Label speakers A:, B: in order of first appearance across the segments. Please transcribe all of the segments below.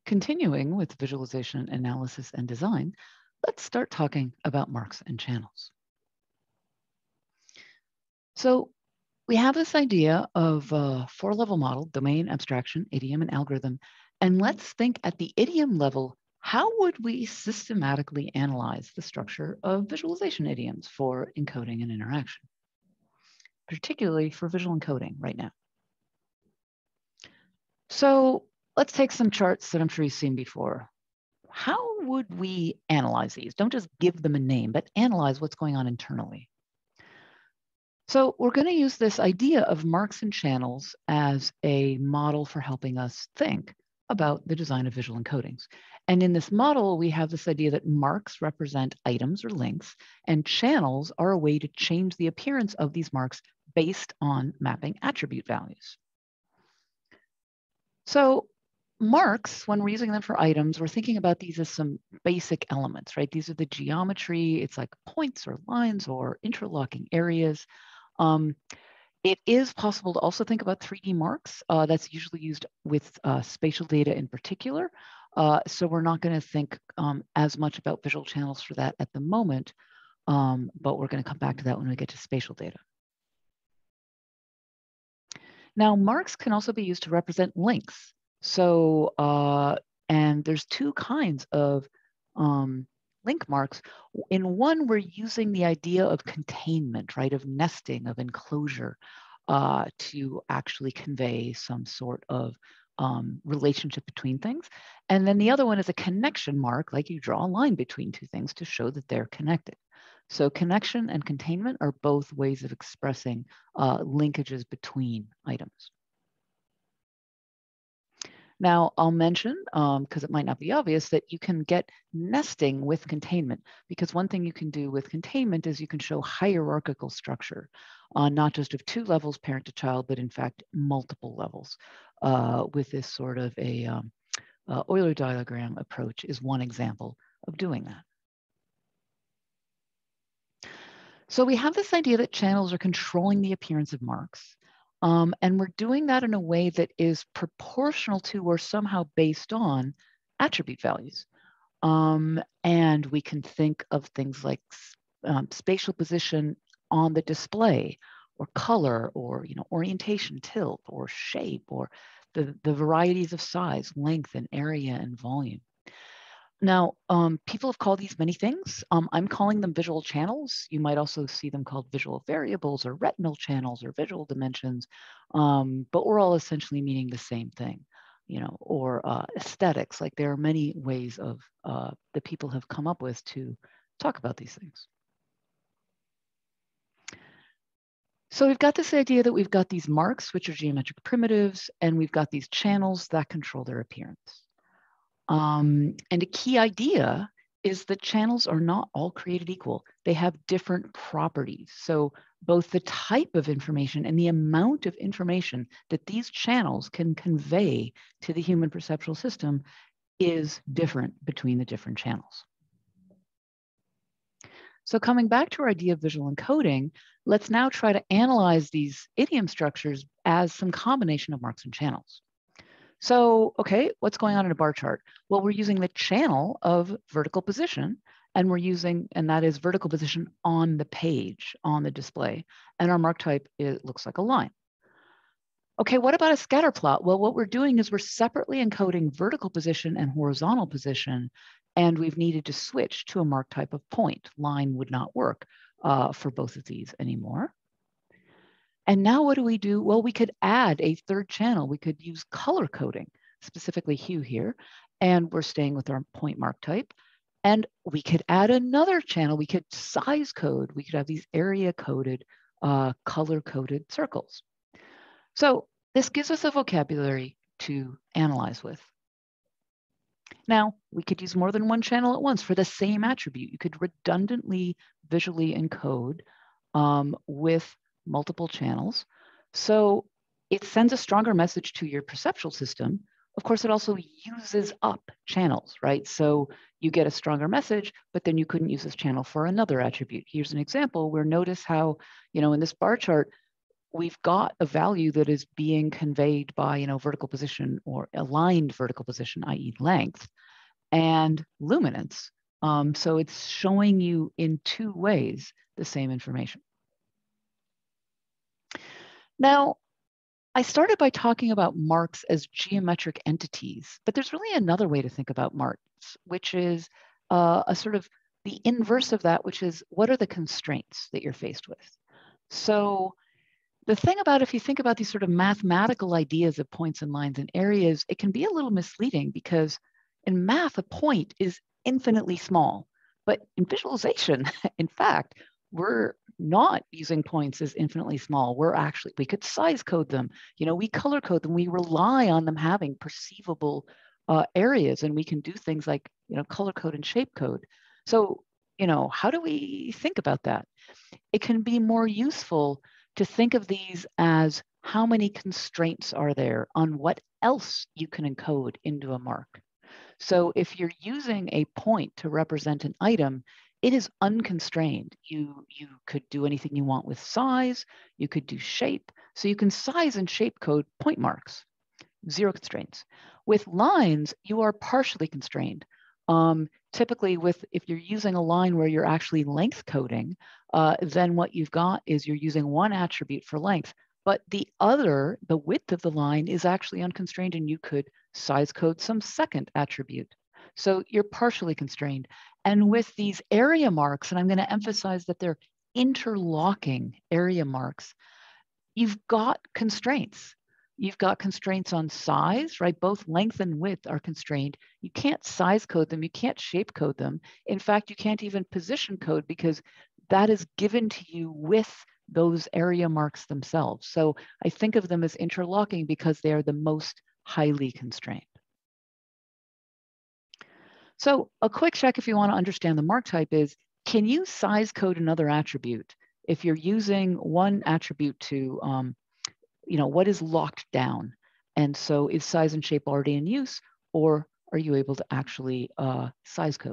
A: Continuing with visualization, analysis, and design, let's start talking about marks and channels. So we have this idea of a four-level model: domain, abstraction, idiom, and algorithm. And let's think at the idiom level, how would we systematically analyze the structure of visualization idioms for encoding and interaction, particularly for visual encoding right now? So let's take some charts that I'm sure you've seen before. How would we analyze these? Don't just give them a name, but analyze what's going on internally. So we're going to use this idea of marks and channels as a model for helping us think about the design of visual encodings. And in this model, we have this idea that marks represent items or links, and channels are a way to change the appearance of these marks based on mapping attribute values. So marks, when we're using them for items, we're thinking about these as some basic elements, right? These are the geometry. It's like points or lines or interlocking areas. It is possible to also think about 3D marks. That's usually used with spatial data in particular. So we're not going to think as much about visual channels for that at the moment, but we're going to come back to that when we get to spatial data. Now, marks can also be used to represent links. So, and there's two kinds of link marks. In one, we're using the idea of containment, right, of nesting, of enclosure, to actually convey some sort of relationship between things. And then the other one is a connection mark, like you draw a line between two things to show that they're connected. So connection and containment are both ways of expressing linkages between items. Now, I'll mention, because it might not be obvious, that you can get nesting with containment, because one thing you can do with containment is you can show hierarchical structure, not just of two levels, parent to child, but in fact, multiple levels. With this sort of a Euler diagram approach is one example of doing that. So we have this idea that channels are controlling the appearance of marks. And we're doing that in a way that is proportional to or somehow based on attribute values. And we can think of things like spatial position on the display, or color, or orientation, tilt, or shape, or the varieties of size, length, and area, and volume. Now, people have called these many things. I'm calling them visual channels. You might also see them called visual variables or retinal channels or visual dimensions, but we're all essentially meaning the same thing, or aesthetics. Like there are many ways of that people have come up with to talk about these things. So we've got this idea that we've got these marks, which are geometric primitives, and we've got these channels that control their appearance. And a key idea is that channels are not all created equal. They have different properties. So both the type of information and the amount of information that these channels can convey to the human perceptual system is different between the different channels. So coming back to our idea of visual encoding, let's now try to analyze these idiom structures as some combination of marks and channels. So, okay, what's going on in a bar chart? Well, we're using the channel of vertical position, and that is vertical position on the page, on the display. And our mark type, it looks like a line. Okay, what about a scatter plot? Well, what we're doing is we're separately encoding vertical position and horizontal position, and we've needed to switch to a mark type of point. Line would not work for both of these anymore. And now what do we do? Well, we could add a third channel. We could use color coding, specifically hue here, and we're staying with our point mark type. And we could add another channel. We could size code. We could have these area coded, color coded circles. So this gives us a vocabulary to analyze with. Now, we could use more than one channel at once for the same attribute. You could redundantly visually encode with multiple channels. So it sends a stronger message to your perceptual system. Of course, it also uses up channels, right? So you get a stronger message, but then you couldn't use this channel for another attribute. Here's an example where notice how, in this bar chart, we've got a value that is being conveyed by, vertical position or aligned vertical position, i.e. length, and luminance. So it's showing you in two ways the same information. Now, I started by talking about marks as geometric entities, but there's really another way to think about marks, which is a sort of the inverse of that, which is what are the constraints that you're faced with? So the thing about, if you think about these sort of mathematical ideas of points and lines and areas, it can be a little misleading because in math, a point is infinitely small. But in visualization, in fact, we're not using points as infinitely small. We could size code them. We color code them. We rely on them having perceivable areas, and we can do things like, color code and shape code. So, how do we think about that? It can be more useful to think of these as how many constraints are there on what else you can encode into a mark. So if you're using a point to represent an item, it is unconstrained. You could do anything you want with size, you could do shape. So you can size and shape code point marks, zero constraints. With lines, you are partially constrained. Typically, if you're using a line where you're actually length coding, then what you've got is you're using one attribute for length, but the width of the line is actually unconstrained, and you could size code some second attribute. So you're partially constrained. And with these area marks, and I'm going to emphasize that they're interlocking area marks, you've got constraints. You've got constraints on size, right? Both length and width are constrained. You can't size code them. You can't shape code them. In fact, you can't even position code because that is given to you with those area marks themselves. So I think of them as interlocking because they are the most highly constrained. So a quick check if you want to understand the mark type is, can you size code another attribute? If you're using one attribute to, what is locked down? And so is size and shape already in use, or are you able to actually size code?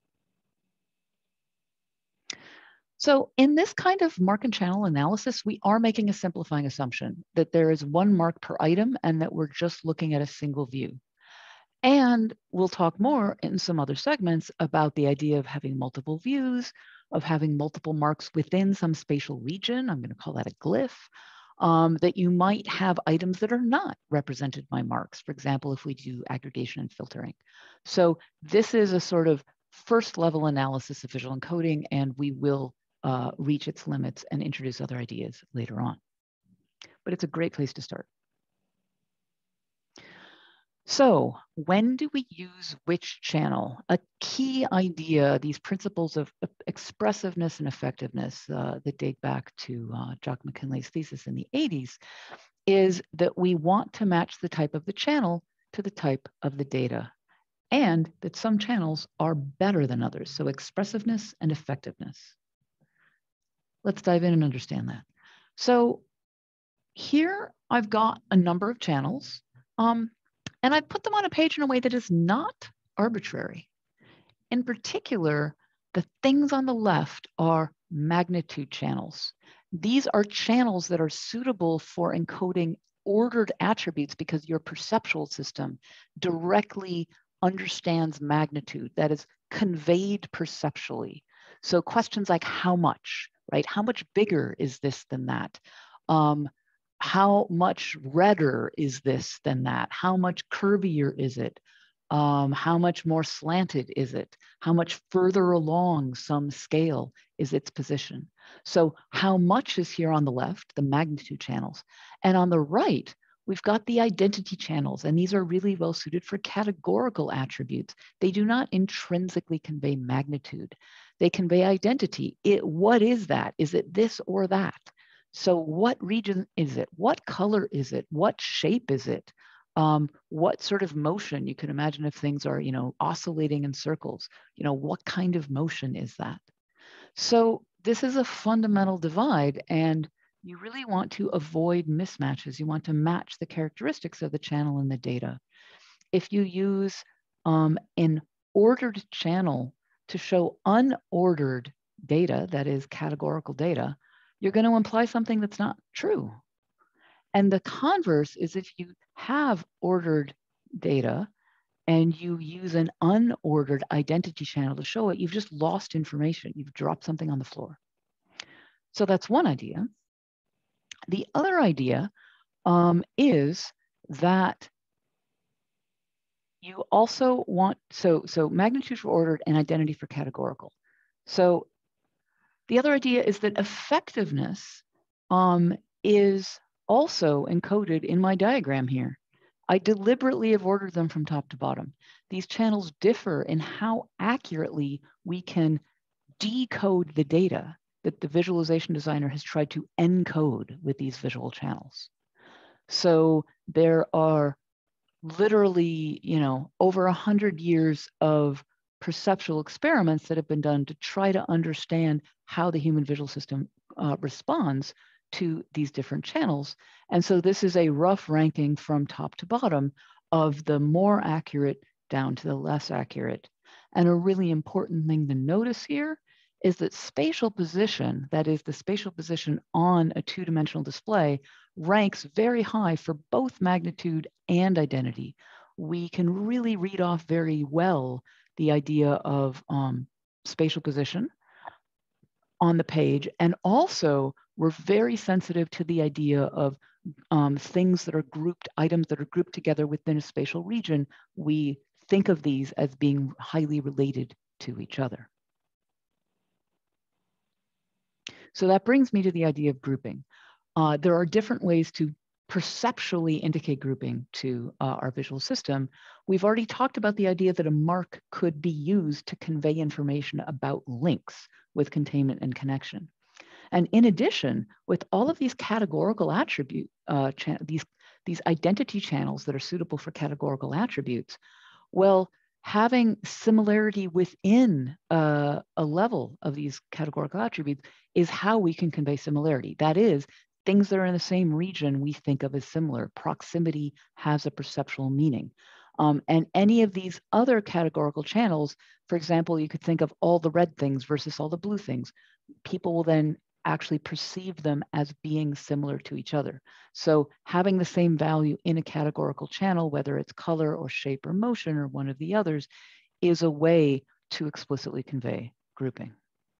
A: So in this kind of mark and channel analysis, we are making a simplifying assumption that there is one mark per item and that we're just looking at a single view. And we'll talk more in some other segments about the idea of having multiple views, of having multiple marks within some spatial region. I'm going to call that a glyph. That you might have items that are not represented by marks. For example, if we do aggregation and filtering. So this is a sort of first level analysis of visual encoding, and we will reach its limits and introduce other ideas later on. But it's a great place to start. So when do we use which channel? A key idea, these principles of expressiveness and effectiveness that date back to Jock McKinley's thesis in the 80s, is that we want to match the type of the channel to the type of the data, and that some channels are better than others. So expressiveness and effectiveness. Let's dive in and understand that. So here I've got a number of channels. And I put them on a page in a way that is not arbitrary. In particular, the things on the left are magnitude channels. These are channels that are suitable for encoding ordered attributes because your perceptual system directly understands magnitude, that is conveyed perceptually. So questions like how much, right? How much bigger is this than that? How much redder is this than that? How much curvier is it? How much more slanted is it? How much further along some scale is its position? So how much is here on the left, the magnitude channels. And on the right, we've got the identity channels. And these are really well suited for categorical attributes. They do not intrinsically convey magnitude. They convey identity. What is that? Is it this or that? So what region is it? What color is it? What shape is it? What sort of motion? You can imagine if things are, oscillating in circles, what kind of motion is that? So this is a fundamental divide, and you really want to avoid mismatches. You want to match the characteristics of the channel and the data. If you use an ordered channel to show unordered data, that is categorical data, you're going to imply something that's not true. And the converse is if you have ordered data and you use an unordered identity channel to show it, you've just lost information. You've dropped something on the floor. So that's one idea. The other idea is that you also want, so magnitude for ordered and identity for categorical. So the other idea is that effectiveness is also encoded in my diagram here. I deliberately have ordered them from top to bottom. These channels differ in how accurately we can decode the data that the visualization designer has tried to encode with these visual channels. So there are literally, over 100 years of perceptual experiments that have been done to try to understand how the human visual system responds to these different channels. And so this is a rough ranking from top to bottom of the more accurate down to the less accurate. And a really important thing to notice here is that spatial position, that is the spatial position on a two-dimensional display, ranks very high for both magnitude and identity. We can really read off very well the idea of spatial position on the page. And also, we're very sensitive to the idea of things that are grouped, items that are grouped together within a spatial region. We think of these as being highly related to each other. So that brings me to the idea of grouping. There are different ways to perceptually indicate grouping to our visual system. We've already talked about the idea that a mark could be used to convey information about links with containment and connection. And in addition, with all of these categorical attribute, these identity channels that are suitable for categorical attributes, well, having similarity within a level of these categorical attributes is how we can convey similarity. That is, things that are in the same region we think of as similar. Proximity has a perceptual meaning. And any of these other categorical channels, for example, you could think of all the red things versus all the blue things. People will then actually perceive them as being similar to each other. So having the same value in a categorical channel, whether it's color or shape or motion or one of the others, is a way to explicitly convey grouping.